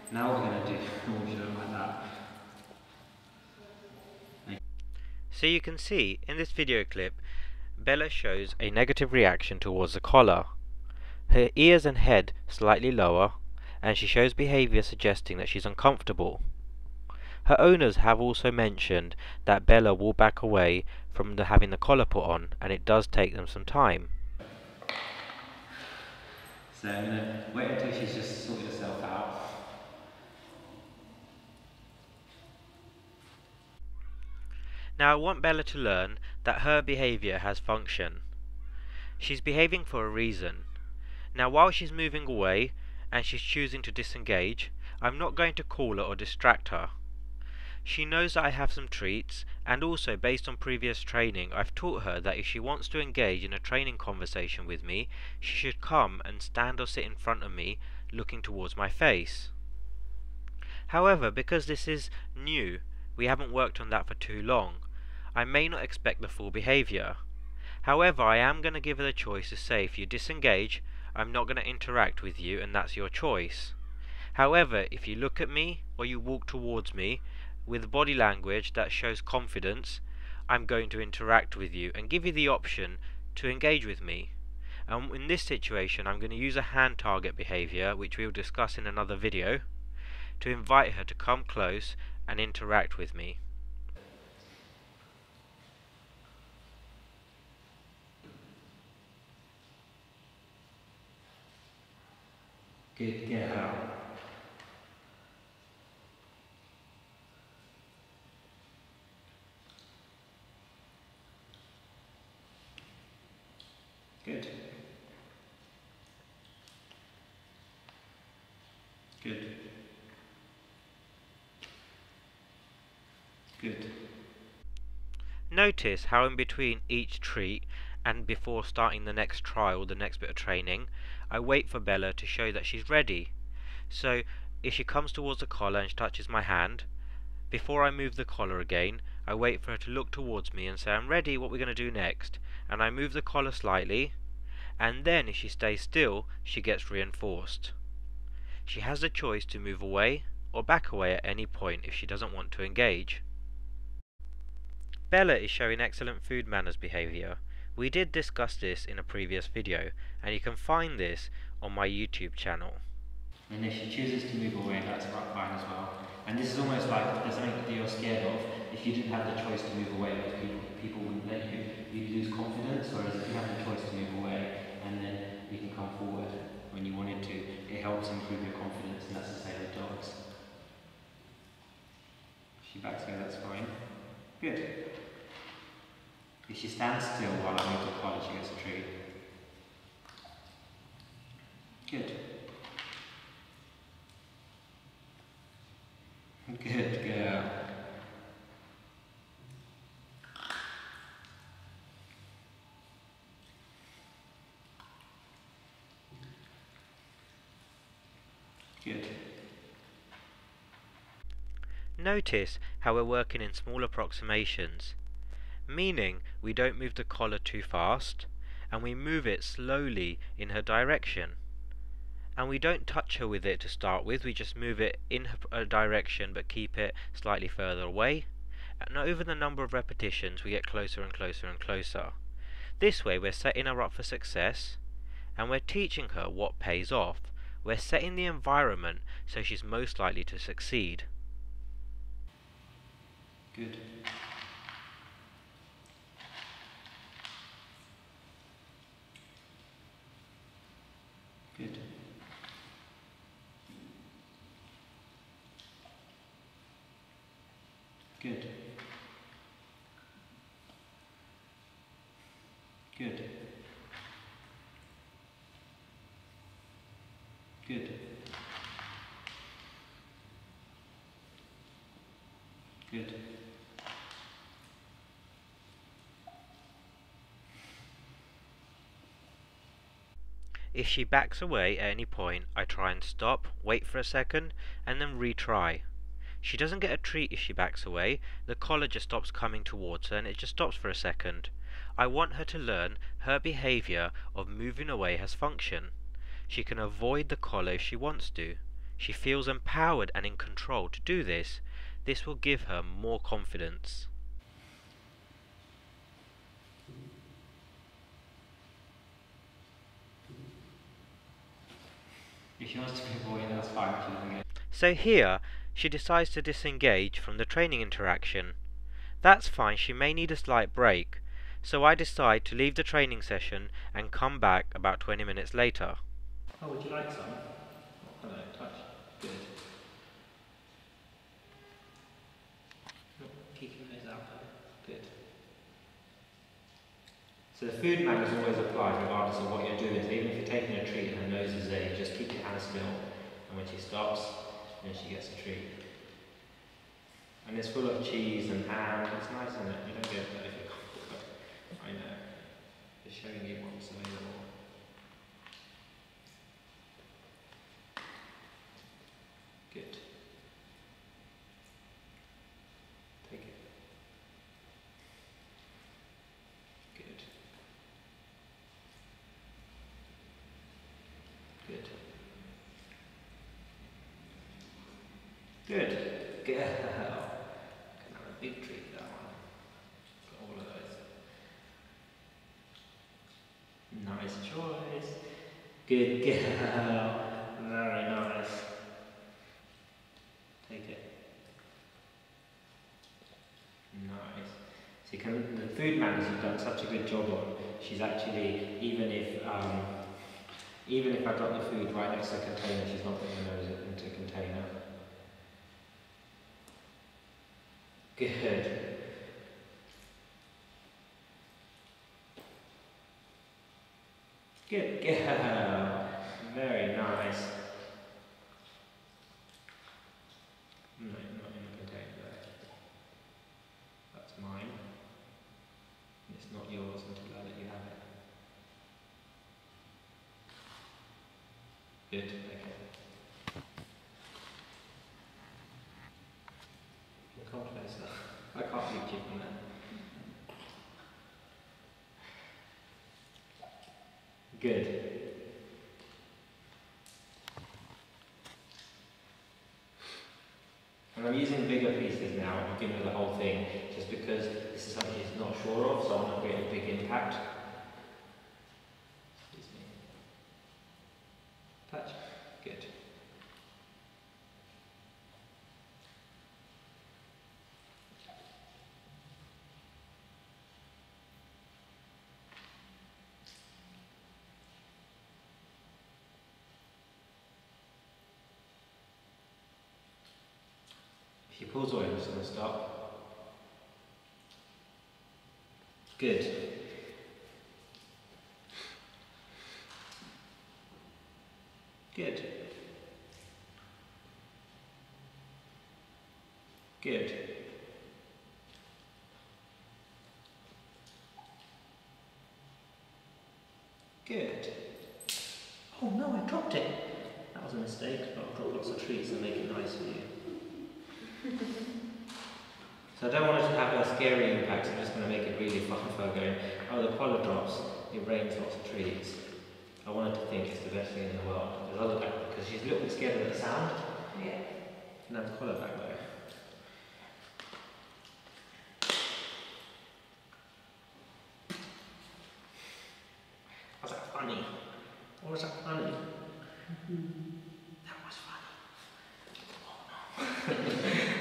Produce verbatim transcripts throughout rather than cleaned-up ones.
Now what we're going to do, we'll do it like that. So you can see in this video clip, Bella shows a negative reaction towards the collar. Her ears and head slightly lower, and she shows behaviour suggesting that she's uncomfortable. Her owners have also mentioned that Bella will back away from the, having the collar put on, and it does take them some time. So I'm going to wait until she's just sorted herself out. Now I want Bella to learn that her behaviour has function. She's behaving for a reason. Now while she's moving away and she's choosing to disengage, I'm not going to call her or distract her. She knows that I have some treats, and also based on previous training I've taught her that if she wants to engage in a training conversation with me, she should come and stand or sit in front of me looking towards my face. However, because this is new, we haven't worked on that for too long, I may not expect the full behaviour. However, I am going to give her the choice to say, if you disengage, I'm not going to interact with you, and that's your choice. However, if you look at me or you walk towards me with body language that shows confidence, I'm going to interact with you and give you the option to engage with me. And in this situation, I'm going to use a hand target behaviour, which we'll discuss in another video, to invite her to come close and interact with me. Good, get her out. Good. Good. Good. Notice how in between each treat and before starting the next trial, the next bit of training, I wait for Bella to show that she's ready. So if she comes towards the collar and she touches my hand, before I move the collar again, I wait for her to look towards me and say, I'm ready, what we're going to do next. And I move the collar slightly, and then if she stays still, she gets reinforced. She has the choice to move away or back away at any point if she doesn't want to engage. Bella is showing excellent food manners behaviour. We did discuss this in a previous video, and you can find this on my YouTube channel. And if she chooses to move away, that's about fine as well. And this is almost like if there's something that you're scared of, if you didn't have the choice to move away, because people, people wouldn't let you, you'd lose confidence, whereas if you have the choice to move away, and then you can come forward when you wanted to, it helps improve your confidence, and that's the same with dogs. If she backs away, that's fine. Good. If she stands still while I move the collar, she gets a treat. Good. Good girl. Good. Notice how we're working in small approximations, meaning we don't move the collar too fast, and we move it slowly in her direction. And we don't touch her with it to start with, we just move it in her direction but keep it slightly further away. And over the number of repetitions we get closer and closer and closer. This way we're setting her up for success, and we're teaching her what pays off. We're setting the environment so she's most likely to succeed. Good. Good. Good. Good. Good. Good. If she backs away at any point, I try and stop, wait for a second, and then retry. She doesn't get a treat if she backs away, the collar just stops coming towards her and it just stops for a second. I want her to learn her behaviour of moving away has function. She can avoid the collar if she wants to. She feels empowered and in control to do this. This will give her more confidence. If she wants to move away, that's fine. She doesn't get. So here, she decides to disengage from the training interaction. That's fine, she may need a slight break, so I decide to leave the training session and come back about twenty minutes later. Oh, would you like some? Oh, hello, touch. Good. Oh, keep your nose out though. Good. So the food manners always apply regardless of what you're doing. So even if you're taking a treat and her nose is there, you just keep your hands still. And when she stops, then she gets a treat. And it's full of cheese and ham. It's nice, isn't it? You don't get that if you're comfortable. I know. Just showing you what's available. Good. Take it. Good. Good. Good. Good. Can have a big treat, that one. Got all of those. Nice choice. Good girl. Very nice. Take it. Nice. So you can, the food manners you've done such a good job on. She's actually, even if um, even if I got the food right next to the container, she's not putting her nose into the container. Good. Good girl. Very nice. No, not in the container there. That's mine. And it's not yours until I let you have it. Good, okay. Come closer. I can't reach you from there. Good. And I'm using bigger pieces now, I'm giving her the whole thing, just because this is something she's not sure of, so I want to create a big impact. Excuse me. Touch. Good. If she pulls away, I'm just going to stop. Good. Good. Good. Good. Oh no, I dropped it. That was a mistake, but I'll drop lots of treats and make it nice for you. So I don't want it to have a scary impact, I'm just going to make it really fun for her going, oh, the collar drops, it rains lots of treats. I want her to think it's the best thing in the world. There's other back, because she's a little bit scared of the sound. Yeah. And have the collar back though. Was that funny? Or was that funny? Mm-hmm. That was funny. Oh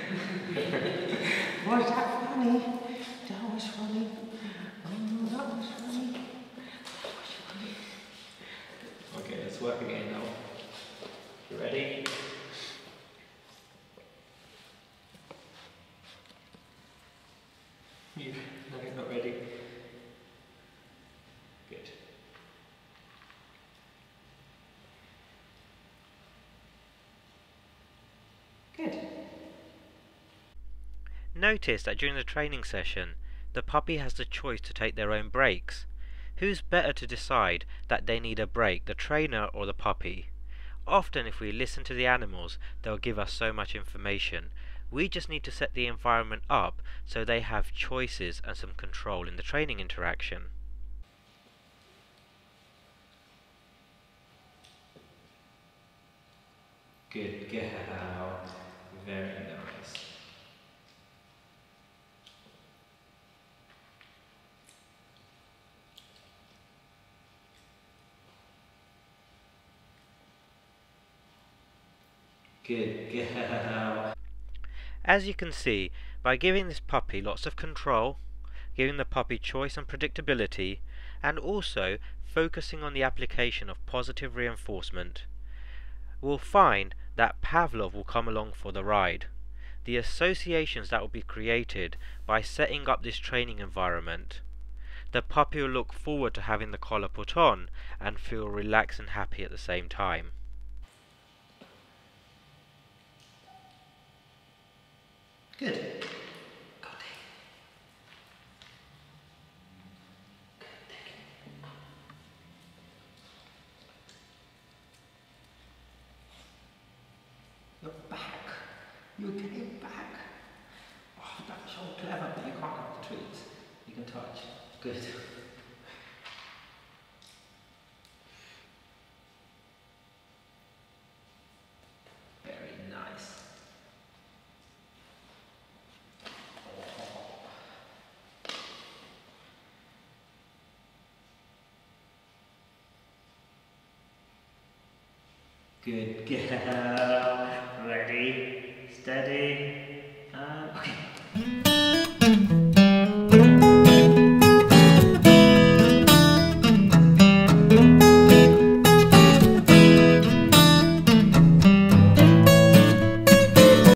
no. Was that funny? That was funny. Oh, that was funny. That was funny. Okay, let's work again now. You ready? You, no, you're not ready. Good. Good. Notice that during the training session, the puppy has the choice to take their own breaks. Who's better to decide that they need a break, the trainer or the puppy? Often if we listen to the animals, they'll give us so much information. We just need to set the environment up so they have choices and some control in the training interaction. Good girl. Very nice. Good girl. As you can see, by giving this puppy lots of control, giving the puppy choice and predictability, and also focusing on the application of positive reinforcement, we'll find that Pavlov will come along for the ride. The associations that will be created by setting up this training environment, the puppy will look forward to having the collar put on and feel relaxed and happy at the same time. Good. Got it. You're back. You're getting back. Oh, that's so clever, but you can't have the treats. You can touch. Good. Very nice. Good girl. Ready, steady, and okay.